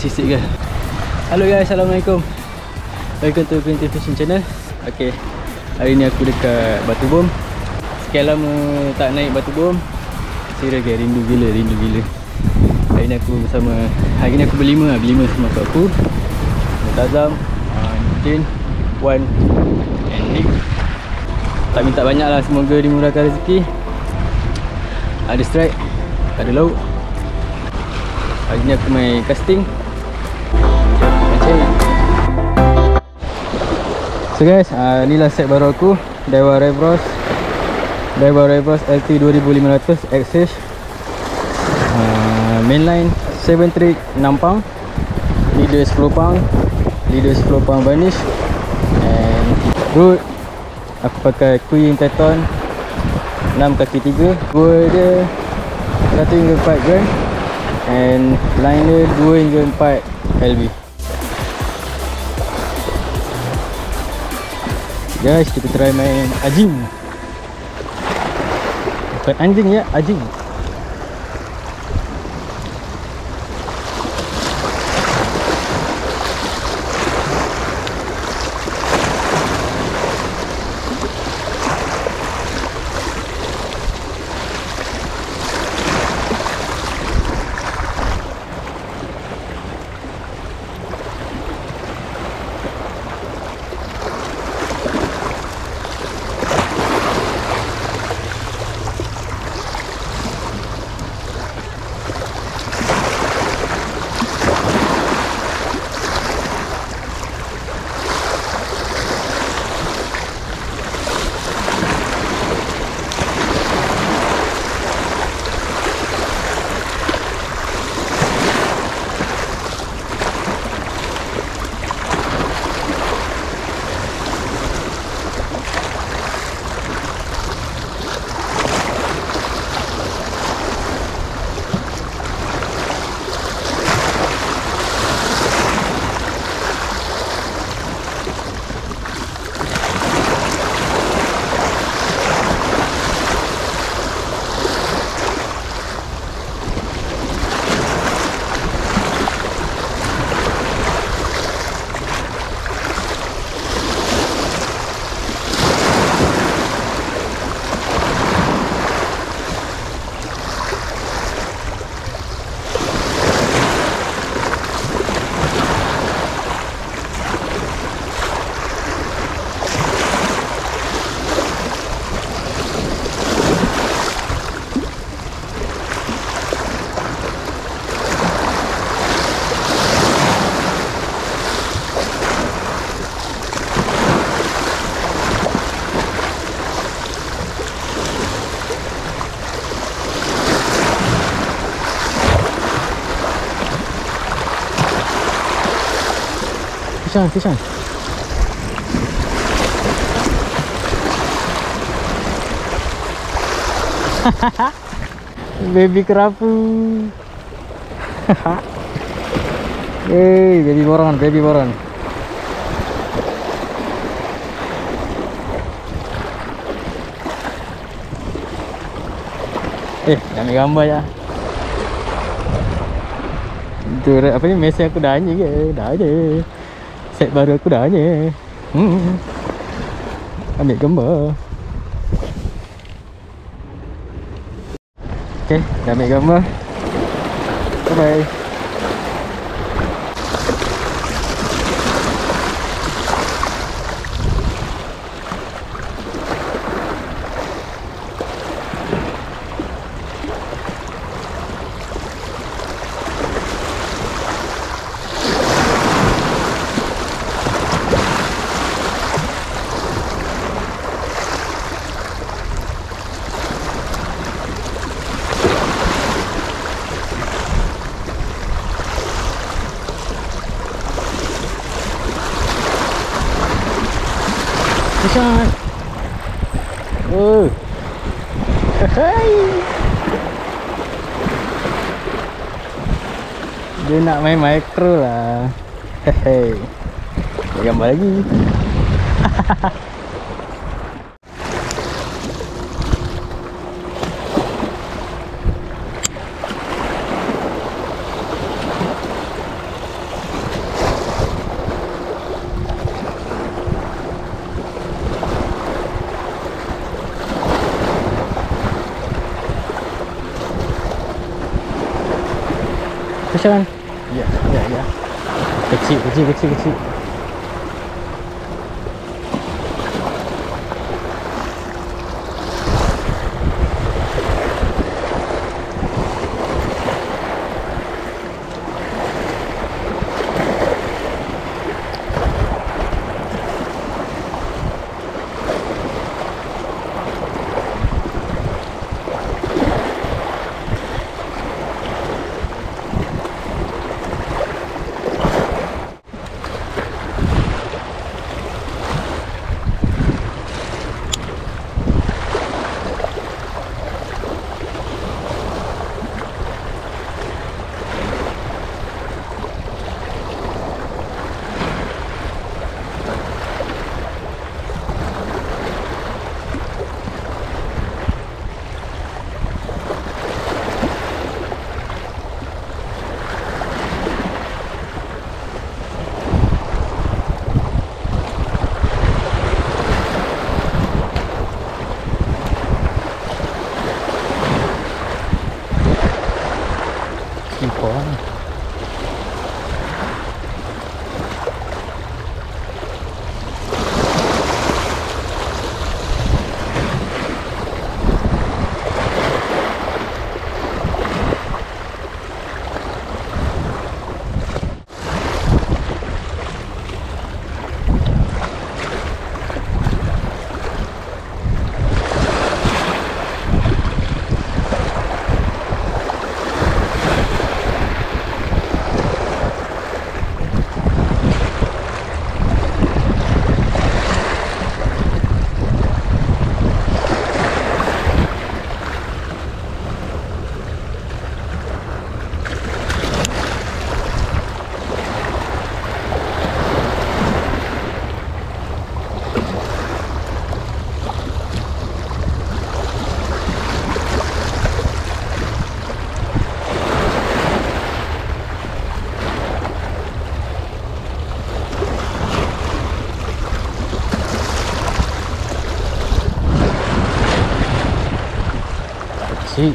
sikit guys. Hello guys, Assalamualaikum. Welcome to Primitive Fishing Channel. Okay, hari ni aku dekat Batu Bom. Sekian lama tak naik Batu Bom. Serius guys, rindu gila. Hari ni aku berlima sama kat aku. Tazam, Jin, Wan and Nick. Tak minta banyak lah, semoga dimurahkan rezeki. Ada strike, ada lauk. Hari ni aku main casting. So guys, inilah set baru aku, Daiwa Rebros LT 2500 Axis, mainline 7 trick 6 pound, leader 10 pound vanish, and root aku pakai Queen Teton 6x3. Gua dia 1 hingga 4 gram, and line dia 2 hingga 4 LB. Guys, kita try main ajing. Bukan anjing ya, ajing. Fish on. Baby kerapu. Hey, baby boron. Ambil gambar ya. Itu apa ni, mesej aku dah je. Set baru aku dah je. Ambil gambar. Okay, dah ambil gambar. Bye bye. Shot. Oh. Hai. Dia nak main micro lah. Hehe. Gambar lagi. Kesian. Ya, ya, ya. Kecil, kecil, kecil, kecil. Kecil.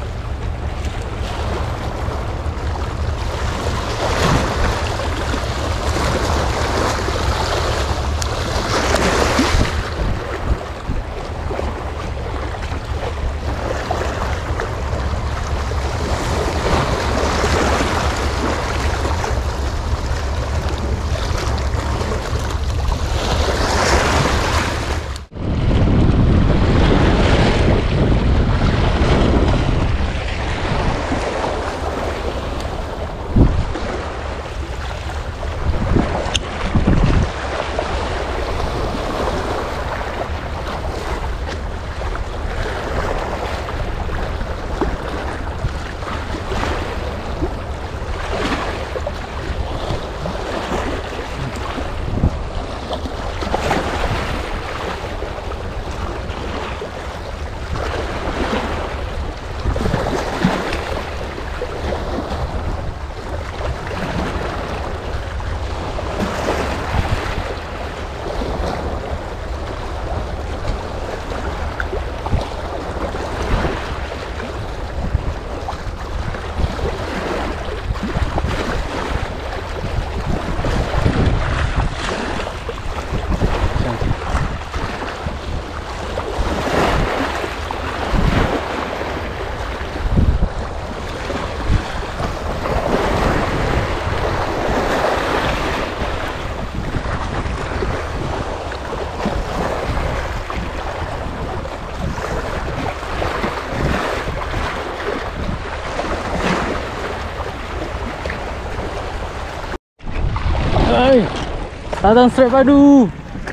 Hai, datang strike padu.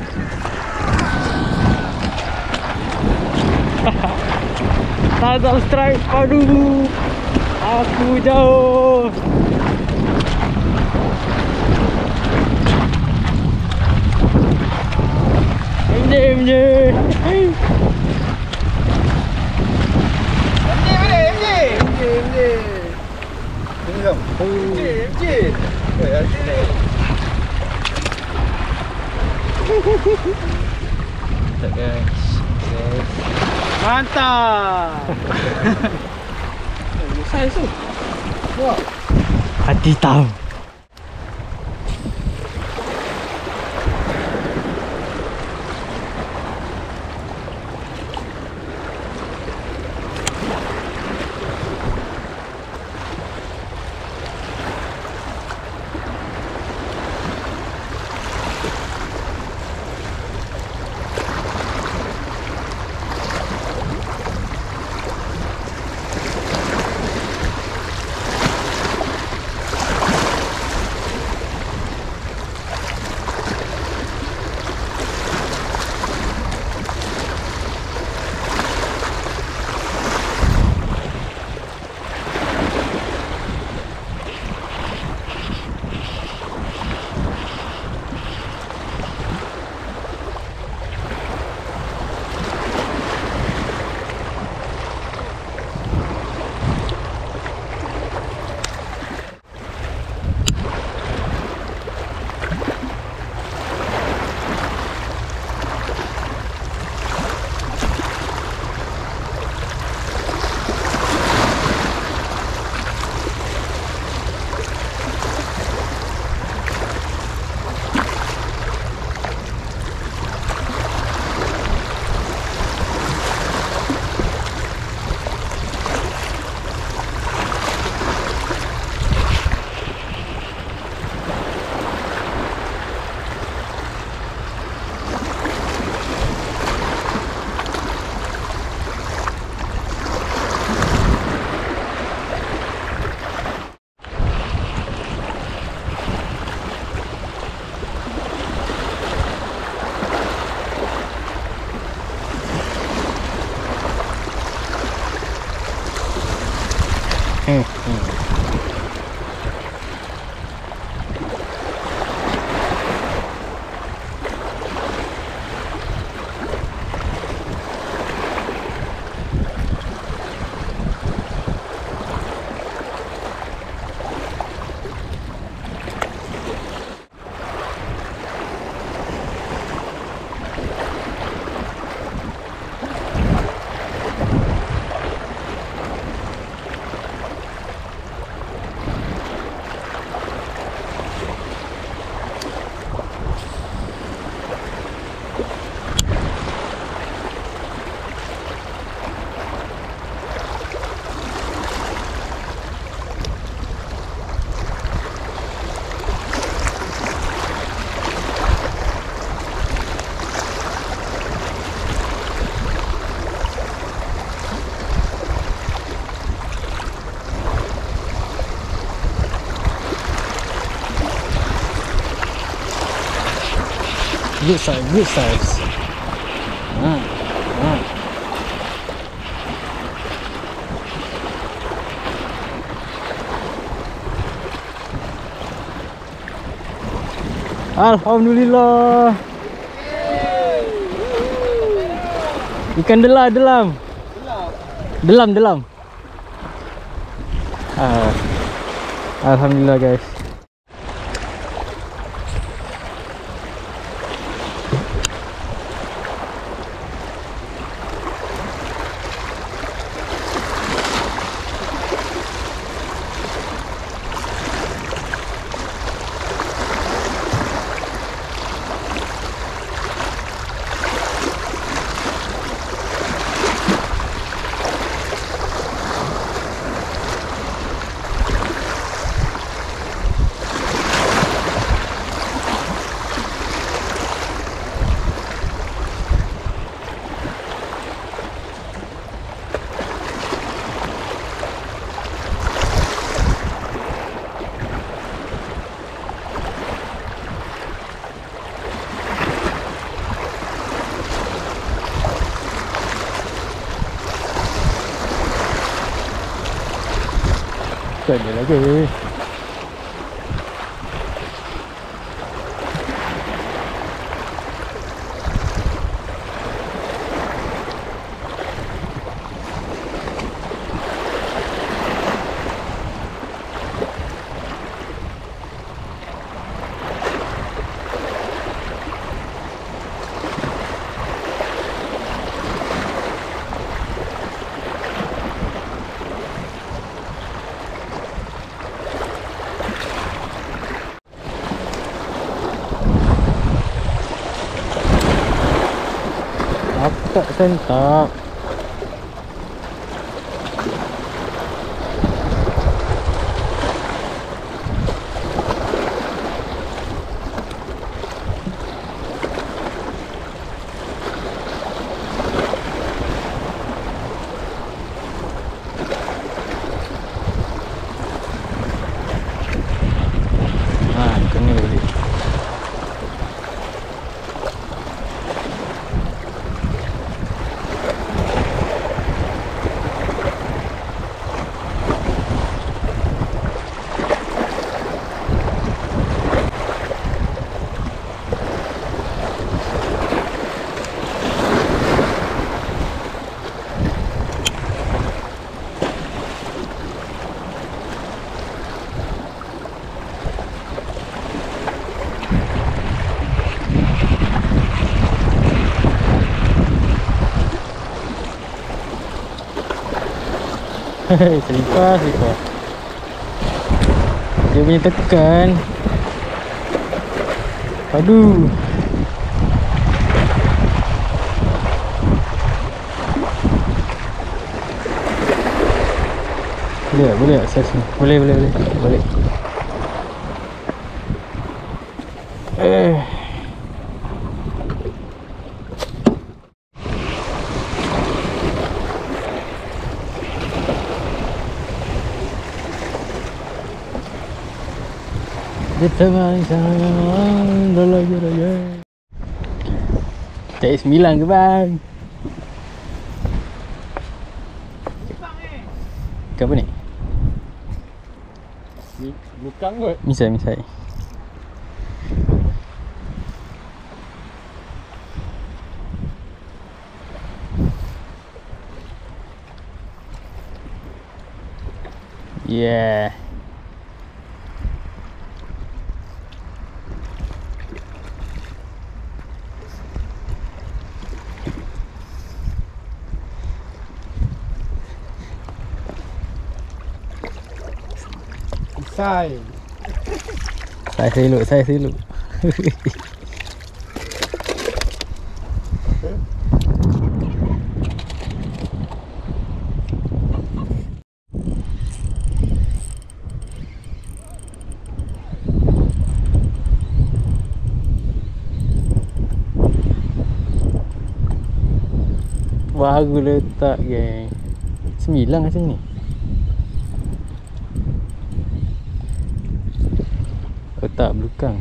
Datang strike padu. Aku jauh. MJ. Guys. Mantap. Saya tu. Wah. Hati hitam. Good size, good size. Alhamdulillah. Ikan delam. Alhamdulillah guys. Ada lagi. tak sentak. Kena balik. Selipar. Dia punya tekan. Aduh. Boleh tak sini? Boleh. Boleh. Di tengah sana raya. Tak 9 ke bang? Ke apa ni? Bukan kot. Misai. Yeah. Saya seluk. Baru letak geng 9 macam ni. Tak belakang.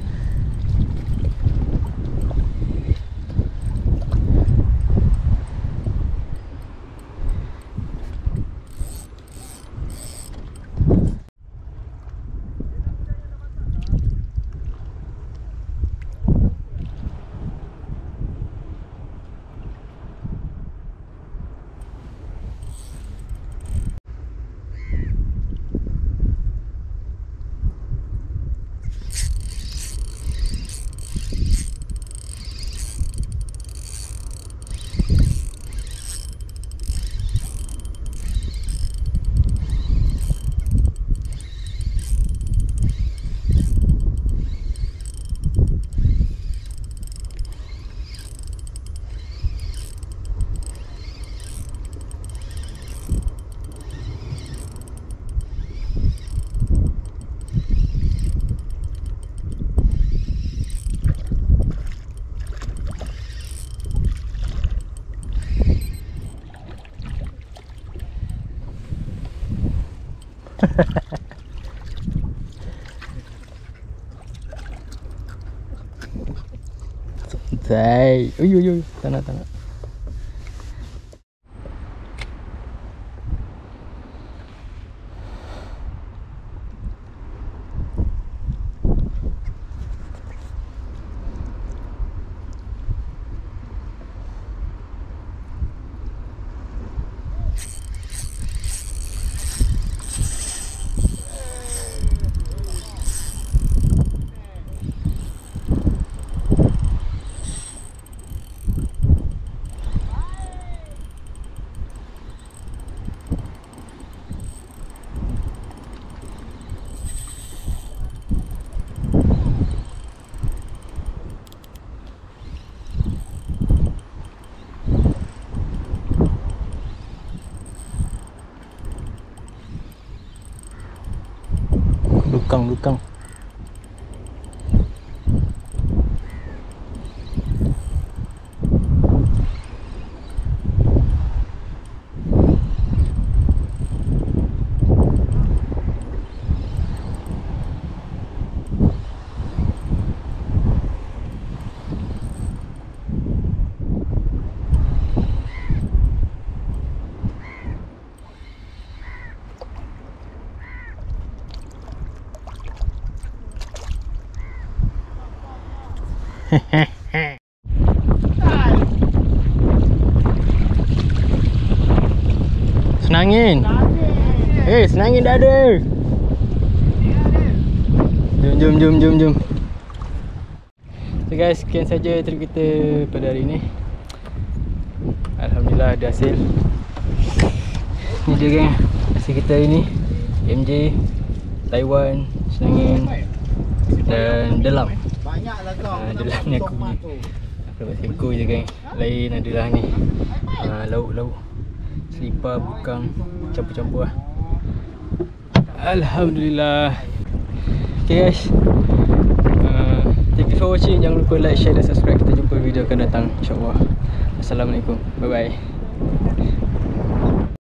Santai. Ui, tak nak. Lukang. Senangin. Senangin dah ada. Jom. So guys, sekian saja trip kita pada hari ini. Alhamdulillah ada hasil. Ni dia geng, hasil kita hari ni. MJ, Taiwan, Senangin dan Delam. Delam ni aku dapat seko je geng. Lain adalah ni lauk selipar, bukang, campur-campur lah. Alhamdulillah. Okay guys, thank you for watching. Jangan lupa like, share dan subscribe. Kita jumpa video akan datang, InsyaAllah. Assalamualaikum, bye bye.